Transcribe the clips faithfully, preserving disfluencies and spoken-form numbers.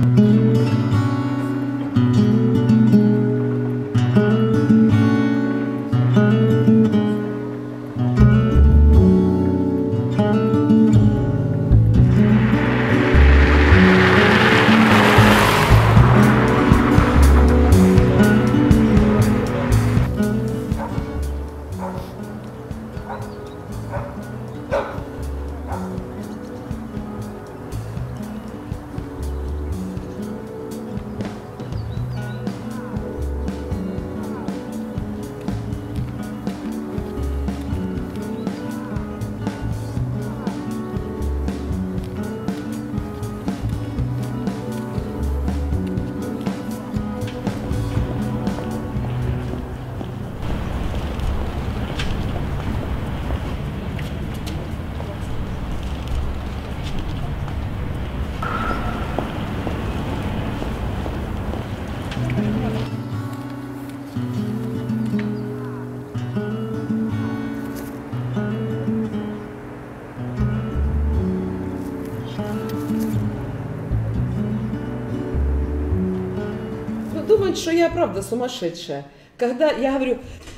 Думают, что я правда сумасшедшая. Когда я говорю,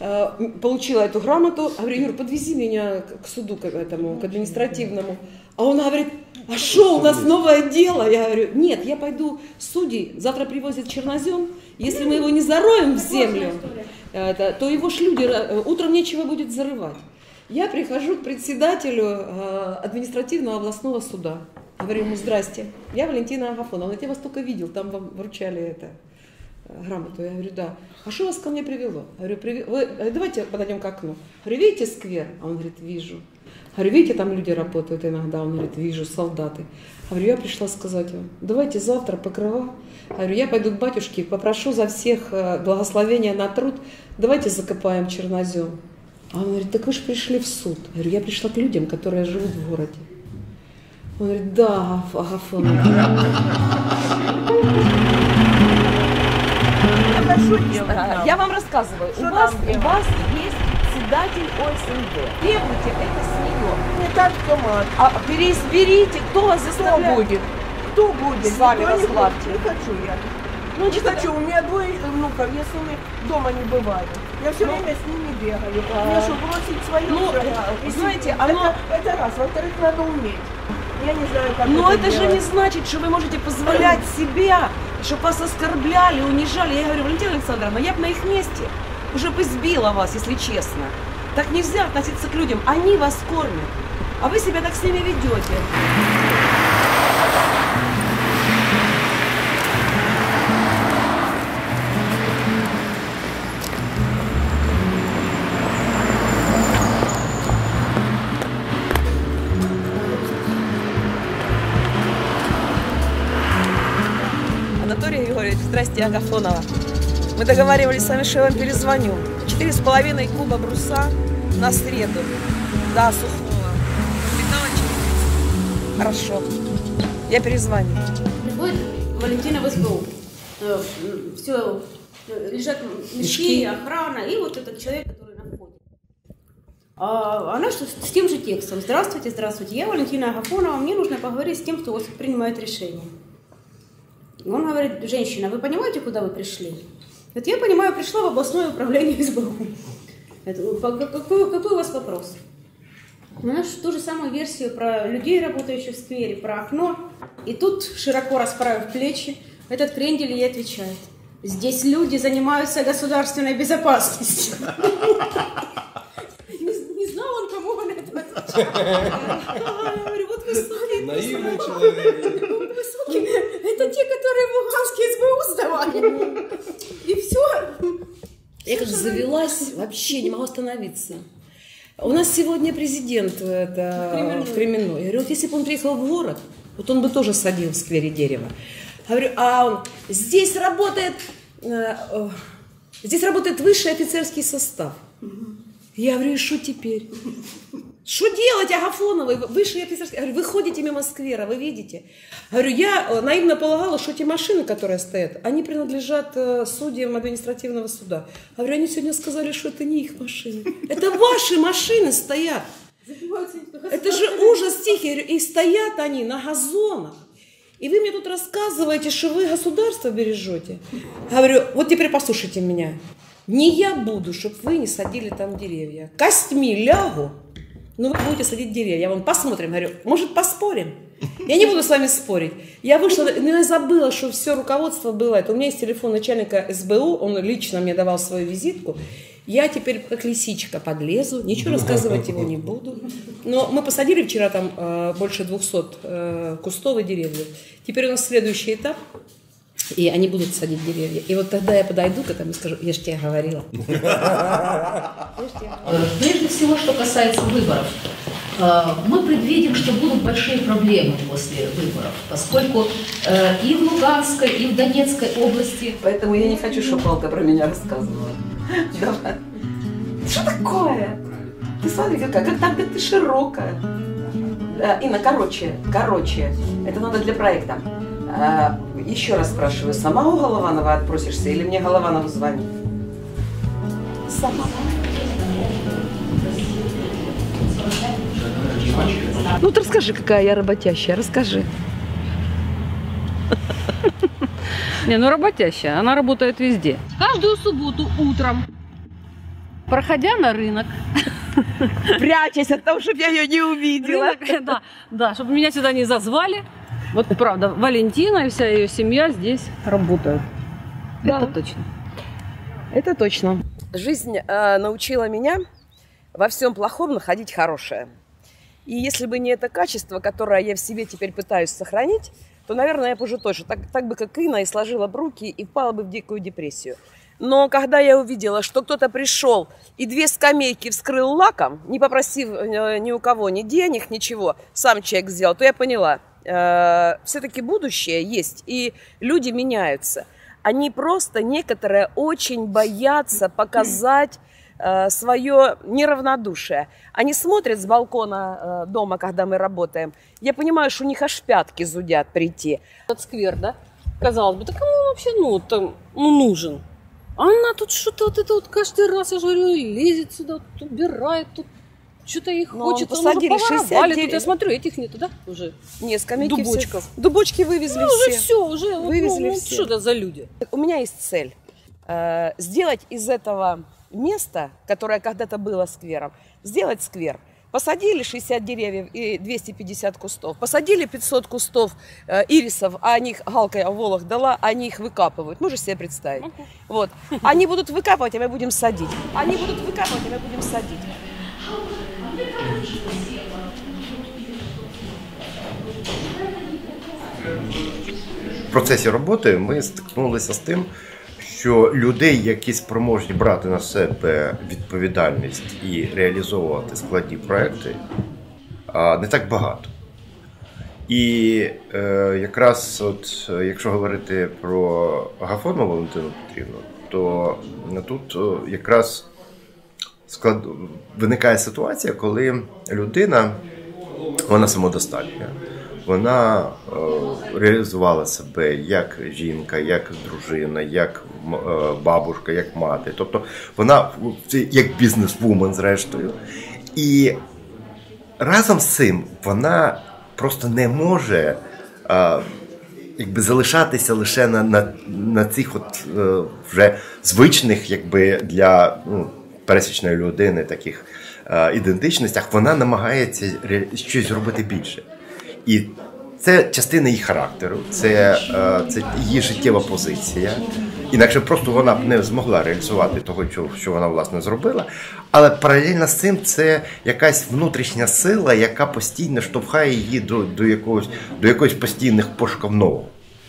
получила эту грамоту, говорю: Юр, подвези меня к суду, к этому, к административному. А он говорит: а что, у нас новое дело? Я говорю: нет, я пойду судей, завтра привозят чернозем, если мы его не зароем в землю, это, то его ж люди, утром нечего будет зарывать. Я прихожу к председателю административного областного суда, говорю ему: здрасте, я Валентина Агафоновна, я вас только видел, там вам вручали это. Грамоту. Я говорю: да. А что вас ко мне привело? Говорю: Приви... Вы... давайте подойдем к окну. Говорю: видите сквер? А он говорит: вижу. Говорю: видите, там люди работают иногда? Он говорит: вижу, солдаты. Говорю: я пришла сказать вам, давайте завтра покрова. Говорю: я пойду к батюшке, попрошу за всех благословения на труд, давайте закопаем чернозем. А он говорит: так вы же пришли в суд. Я говорю: я пришла к людям, которые живут в городе. Он говорит: да, Агафоновна. Я вам рассказываю, у вас, у вас есть председатель ОСНД. Требуйте это с нее. Не так, автомат. А переизберите, кто вас заставляет? Кто будет? Кто будет? С вами разгладьте. Не хочу я. Ну, не хочу, у меня двое внуков, я с ними дома не бываю. Я все ну, время с ними бегаю. А... Мне что, бросить свою? Ну, знаете, оно... Это, это раз. Во-вторых, надо уметь. Я не знаю, как Но это это же не значит, что вы можете позволять себя, чтобы вас оскорбляли, унижали. Я говорю: Валентина Александровна, я бы на их месте уже бы сбила вас, если честно. Так нельзя относиться к людям. Они вас кормят, а вы себя так с ними ведете. Анатолий Егорович, здрасте, Агафонова. Мы договаривались с вами, что я вам перезвоню. Четыре с половиной куба бруса на среду. Да, сухого. Хорошо. Я перезвоню. Приходит Валентина в СБУ. Все, лежат мешки, охрана, и вот этот человек, который на входе. А она что, с тем же текстом: здравствуйте, здравствуйте, я Валентина Агафонова, мне нужно поговорить с тем, кто вот принимает решение. И он говорит: женщина, вы понимаете, куда вы пришли? Вот я понимаю, пришла в областное управление СБУ. Это, какой, какой у вас вопрос? Знаешь, ту же самую версию про людей, работающих в сквере, про окно. И тут, широко расправив плечи, этот крендель ей отвечает: здесь люди занимаются государственной безопасностью. Не знал он, кому он это отвечает. Вот высокий. Наивный человек. Это те, которые в Луганске СБУ сдавали. И все. Я как завелась, вообще не могу остановиться. У нас сегодня президент это, в Кременной. Я говорю: вот если бы он приехал в город, вот он бы тоже садил в сквере дерево. Говорю: а он, здесь работает, э, э, здесь работает высший офицерский состав. Я говорю: и что теперь? Что делать, Агафоновой, высший офицерский? Я говорю: вы ходите мимо сквера, вы видите? Говорю: я наивно полагала, что эти машины, которые стоят, они принадлежат судьям административного суда. Говорю: они сегодня сказали, что это не их машины. Это ваши машины стоят. Это же ужас тихий. И стоят они на газонах. И вы мне тут рассказываете, что вы государство бережете. Говорю, вот теперь послушайте меня. Не я буду, чтобы вы не садили там деревья. Костьми лягу, но вы будете садить деревья. Я вам посмотрим, говорю, может поспорим? Я не буду с вами спорить. Я вышла, но я забыла, что все руководство было. Это у меня есть телефон начальника эс бэ у, он лично мне давал свою визитку. Я теперь как лисичка подлезу, ничего рассказывать его не буду. Но мы посадили вчера там э, больше двухсот э, кустов и деревьев. Теперь у нас следующий этап, и они будут садить деревья. И вот тогда я подойду к этому и скажу, я же тебе говорила. Прежде всего, что касается выборов. Мы предвидим, что будут большие проблемы после выборов, поскольку и в Луганской, и в Донецкой области... Поэтому я не хочу, чтобы Палка про меня рассказывала. Давай. Что такое? Ты смотри, какая, как там ты широкая. Да, Инна, короче, короче, это надо для проекта. А, еще раз спрашиваю, сама у Голованова отпросишься или мне Голованов звонит? Сама. Ну, ты расскажи, какая я работящая, расскажи. Не, ну работящая, она работает везде. Каждую субботу утром, проходя на рынок. Прячась от того, чтобы я ее не увидела. Рынок, да, да, чтобы меня сюда не зазвали. Вот правда, Валентина и вся ее семья здесь работают. Да. Это точно. Это точно. Жизнь э, научила меня во всем плохом находить хорошее. И если бы не это качество, которое я в себе теперь пытаюсь сохранить, то, наверное, я бы уже тоже так, так бы, как Инна, и сложила бы руки и впала бы в дикую депрессию. Но когда я увидела, что кто-то пришел и две скамейки вскрыл лаком, не попросив ни у кого ни денег, ничего, сам человек сделал, то я поняла, э, все-таки будущее есть, и люди меняются. Они просто, некоторые, очень боятся показать свое неравнодушие. Они смотрят с балкона дома, когда мы работаем. Я понимаю, что у них аж пятки зудят прийти. Этот сквер, да? Казалось бы, так кому он вообще ну, там, ну, нужен? А она тут что-то вот это вот каждый раз, я же говорю, лезет сюда, тут убирает, тут что-то их но хочется. Посадили шестьдесят девять. Тут я смотрю, этих нету, да, уже? Нет, скамейки Дубочков. Все. Дубочки вывезли ну, все. уже все, уже. Вывезли ну, все. Что это за люди? У меня есть цель. Э, сделать из этого место, которое когда-то было сквером, сделать сквер. Посадили шестьдесят деревьев и двести пятьдесят кустов. Посадили пятьсот кустов э, ирисов, а они их, Галка в Волох дала, они их выкапывают. Можешь себе представить? Uh-huh. Вот. Они будут выкапывать, а мы будем садить. Они будут выкапывать, а мы будем садить. В процесі роботи ми стикнулися з тим, що людей, які спроможні брати на себе відповідальність і реалізовувати складні проекти, не так багато. І е, якраз, от, якщо говорити про Агафонову Валентину Петрівну, то тут якраз склад... виникає ситуація, коли людина, вона самодостатня. Вона е, реалізувала себе як жінка, як дружина, як е, бабушка, як мати. Тобто вона як бізнес-вумен, зрештою. І разом з цим вона просто не може е, якби, залишатися лише на, на, на цих от, е, вже звичних якби, для ну, пересічної людини таких е, ідентичностях. Вона намагається щось зробити більше. І це частина її характеру, це, це її життєва позиція. Інакше просто вона б не змогла реалізувати того, що вона, власне, зробила. Але паралельно з цим це якась внутрішня сила, яка постійно штовхає її до, до, якогось, до якогось постійних пошуків нового.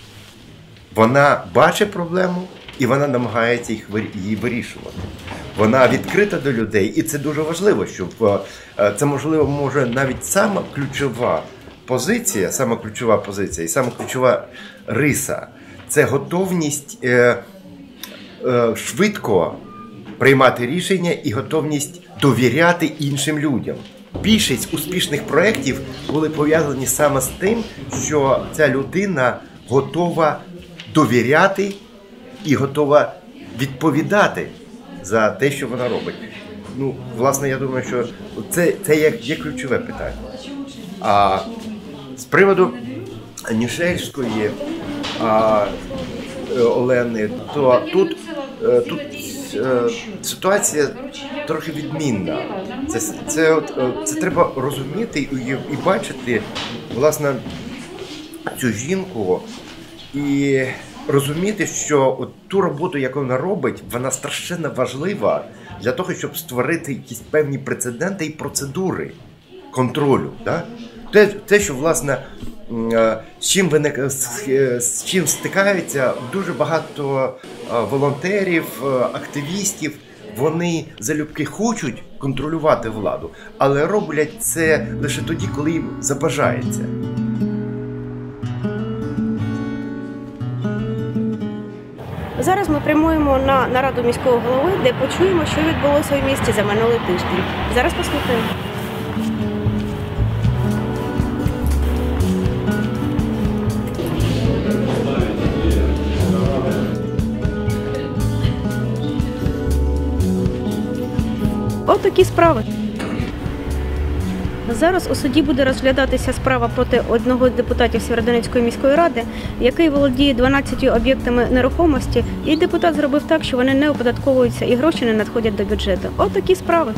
Вона бачить проблему, і вона намагається їх, її вирішувати. Вона відкрита до людей, і це дуже важливо, щоб це, можливо, може навіть сама ключова позиція, сама ключова позиція і сама ключова риса – це готовність е, е, швидко приймати рішення і готовність довіряти іншим людям. Більшість успішних проєктів були пов'язані саме з тим, що ця людина готова довіряти і готова відповідати за те, що вона робить. Ну, власне, я думаю, що це, це є, є ключове питання. А з приводу Нішельської а, Олени, то тут, тут ситуація трохи відмінна. Це, це, це треба розуміти і, і бачити, власне, цю жінку і розуміти, що от ту роботу, яку вона робить, вона страшенно важлива для того, щоб створити якісь певні прецеденти і процедури контролю. Да? Те, те, що, власне, з чим, виник, з, з чим стикаються дуже багато волонтерів, активістів, вони залюбки хочуть контролювати владу, але роблять це лише тоді, коли їм забажається. Зараз ми прямуємо на нараду міського голови, де почуємо, що відбулося у місті за минулий тиждень. Зараз послухаємо. От такі справи. Зараз у суді буде розглядатися справа проти одного з депутатів Сєвєродонецької міської ради, який володіє дванадцятьма об'єктами нерухомості, і депутат зробив так, що вони не оподатковуються і гроші не надходять до бюджету. От такі справи.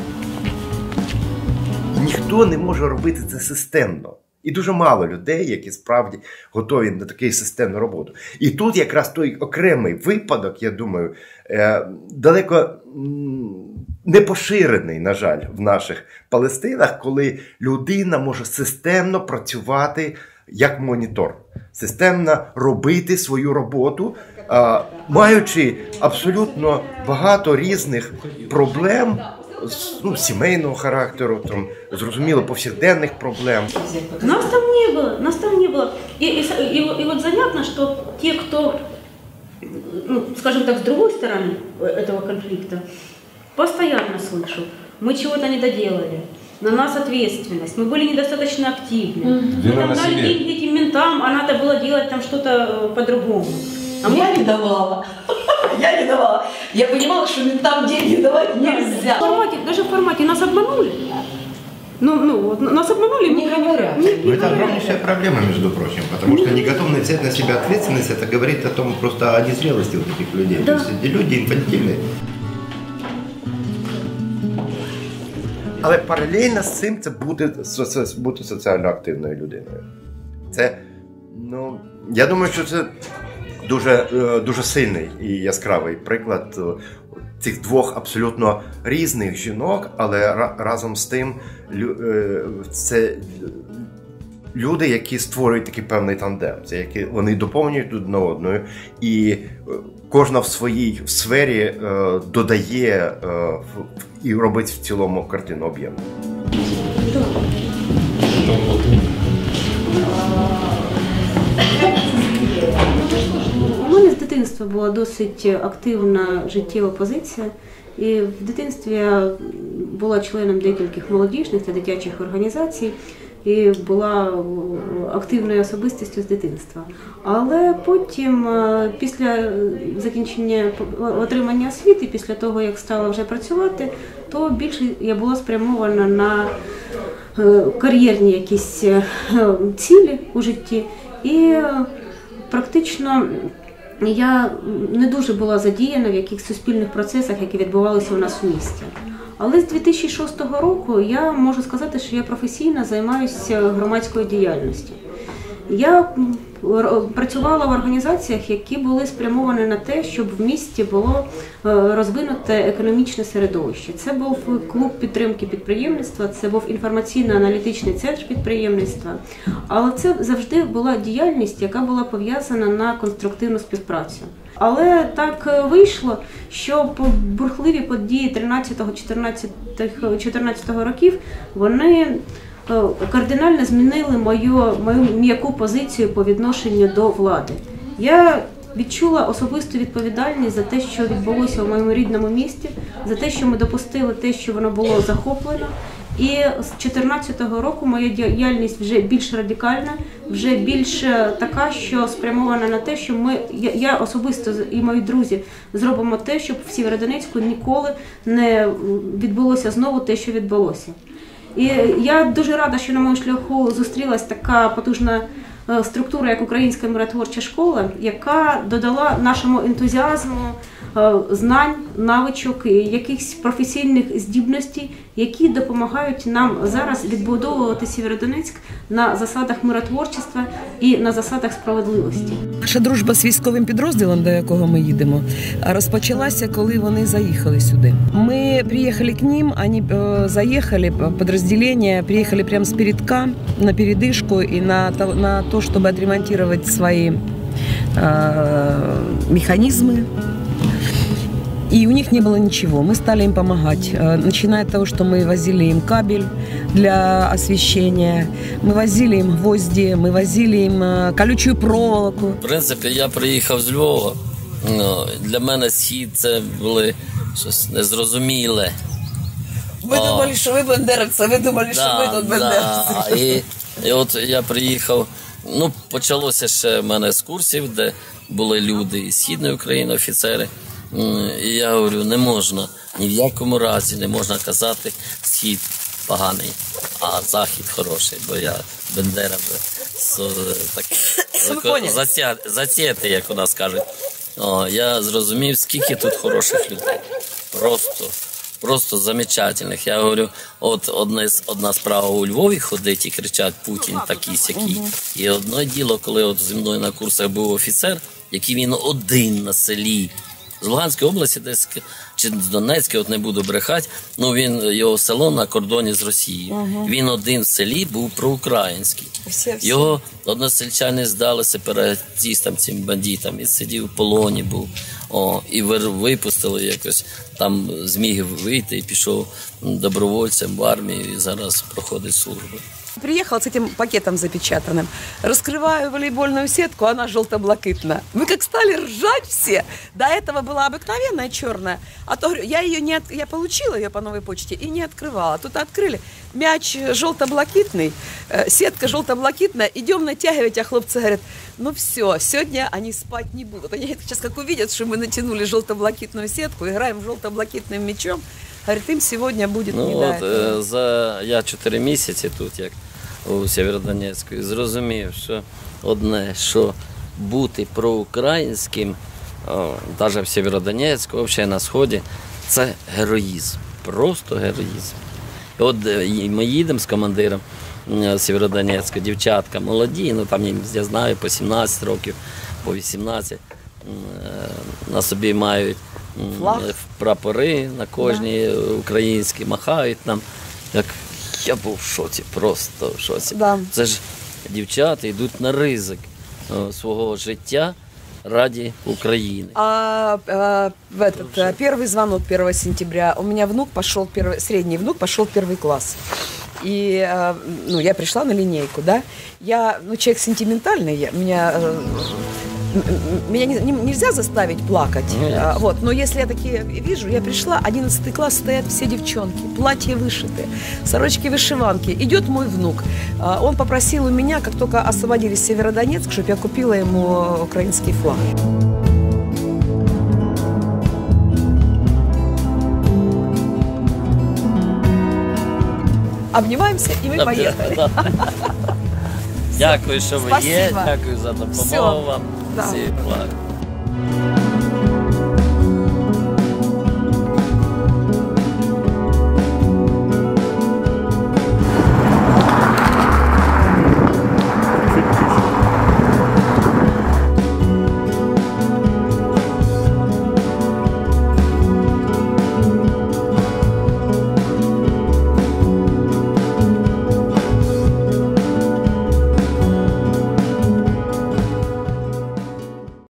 Ніхто не може робити це системно. І дуже мало людей, які справді готові на таку системну роботу. І тут якраз той окремий випадок, я думаю, далеко не поширений, на жаль, в наших Палестинах, коли людина може системно працювати як монітор, системно робити свою роботу, маючи абсолютно багато різних проблем, ну, сімейного характеру, там, зрозуміло, повсякденных проблем. Нас там не было, нас там не было. И, и, и, и вот занятно, что те, кто, ну, скажем так, с другой стороны этого конфликта, постоянно слышу, мы чего-то не доделали, на нас ответственность, мы были недостаточно активны, mm-hmm. мы там дали деньги этим ментам, а надо было делать там что-то по-другому. А я мы... не давала. Я не давала. Я понимала, что ментам деньги давать нельзя. В формате, даже в формате нас обманули. Ну, ну, нас обманули, не говорят. Не, не это огромнейшая проблема, между прочим, потому что неготовность взять на себя ответственность, это говорит о том просто о незрелости вот этих людей. Да. То есть эти люди инфантильные. Але паралельно з цим це бути, бути соціально активною людиною. Це, ну, я думаю, що це дуже, дуже сильний і яскравий приклад цих двох абсолютно різних жінок, але разом з тим це люди, які створюють такий певний тандем, це які вони доповнюють одне одну, і кожна в своїй сфері додає і робить в цілому картину об'ємну. У мене з дитинства була досить активна життєва позиція. І в дитинстві я була членом декількох молодіжних та дитячих організацій і була активною особистістю з дитинства. Але потім, після закінчення отримання освіти, після того, як стала вже працювати, то більше я була спрямована на кар'єрні якісь цілі у житті. І практично я не дуже була задіяна в якихось суспільних процесах, які відбувалися у нас у місті. Але з дві тисячі шостого року я можу сказати, що я професійно займаюся громадською діяльністю. Я працювала в організаціях, які були спрямовані на те, щоб в місті було розвинуте економічне середовище. Це був клуб підтримки підприємництва, це був інформаційно-аналітичний центр підприємництва. Але це завжди була діяльність, яка була пов'язана на конструктивну співпрацю. Але так вийшло, що бурхливі події тринадцятого-чотирнадцятого років, вони кардинально змінили мою, мою м'яку позицію по відношенню до влади. Я відчула особисту відповідальність за те, що відбулося в моєму рідному місті, за те, що ми допустили те, що воно було захоплено. І з дві тисячі чотирнадцятого року моя діяльність вже більш радикальна, вже більш така, що спрямована на те, що ми, я, я особисто і мої друзі зробимо те, щоб в Сєвєродонецьку ніколи не відбулося знову те, що відбулося. І я дуже рада, що на моєму шляху зустрілась така потужна е, структура, як Українська миротворча школа, яка додала нашому ентузіазму е, знань, навичок, і якихось професійних здібностей, які допомагають нам зараз відбудовувати Сєвєродонецьк на засадах миротворчества і на засадах справедливості. Наша дружба з військовим підрозділом, до якого ми їдемо, розпочалася, коли вони заїхали сюди. Ми приїхали к ним, вони е, заїхали, підрозділення, приїхали прямо з передка на передишку і на, на то, щоб відремонтувати свої е, механізми. И у них не было ничего. Мы стали им помогать. Начиная от того, что мы возили им кабель для освещения, мы возили им гвозди, мы возили им колючую проволоку. В принципі, я приїхав з Львова. Для мене схід це було щось незрозуміле. Ви О. думали, що ви бандеровці, ви думали, да, що ви тут бандеровці. Да. І, і от я приїхав, ну, почалося ще в мене з курсів, де були люди із Східної України, офіцери. І я говорю, не можна, ні в якому разі не можна казати Схід поганий, а Захід хороший, бо я Бендера затєти, як у нас кажуть. О, я зрозумів, скільки тут хороших людей. Просто, просто замечательних. Я говорю, от одна, одна справа у Львові ходить і кричать Путін такий-сякий. І одне діло, коли от зі мною на курсах був офіцер, який він один на селі, з Луганської області, десь, чи з Донецької, от не буду брехати, ну він, його село на кордоні з Росією. Угу. Він один в селі був проукраїнський. Всі, всі. Його односельчани здали сепаратистам, цим бандитам, і сидів в полоні був. О, і випустили якось, там зміг вийти і пішов добровольцем в армію, і зараз проходить службу. Приехал с этим пакетом запечатанным, раскрываю волейбольную сетку, она желто-блакитная. Мы как стали ржать все. До этого была обыкновенная черная, а то я ее не от... я получила ее по новой почте и не открывала. Тут открыли, мяч желто-блакитный, сетка желто-блакитная, идем натягивать, а хлопцы говорят, ну все, сегодня они спать не будут. Они сейчас как увидят, что мы натянули желто-блакитную сетку, играем желто-блакитным мячом, говорит, им сьогодні буде ну, не от, до за я чотири місяці тут, як у Сєвєродонецьку, зрозумів, що одне, що бути проукраїнським, навіть в Сєвєродонецьку, взагалі на Сході, це героїзм, просто героїзм. І от ми їдемо з командиром Сєвєродонецька, дівчатка молоді, ну там я знаю, по сімнадцять років, по вісімнадцять, на собі мають флаг, прапори на кожній, да, українські, махають нам. Як я був в шоці, просто в шоці. Да. Це ж дівчата йдуть на ризик свого життя ради Украины. А, а в этот а, первый звонок первого сентября у меня внук пошел первый, средний внук пошел в первый класс. И а, ну, я пришла на линейку, да. Я, ну, человек сентиментальный, я, меня меня не, не, нельзя заставить плакать, а, вот, но если я такие вижу, я пришла, одиннадцатый класс, стоят все девчонки, платья вышитые, сорочки-вышиванки, идет мой внук, а, он попросил у меня, как только освободили Северодонецк, чтобы я купила ему украинский флаг. Обнимаемся, и мы поехали. Дякую, що ви є, дякую за допомогу вам. Да.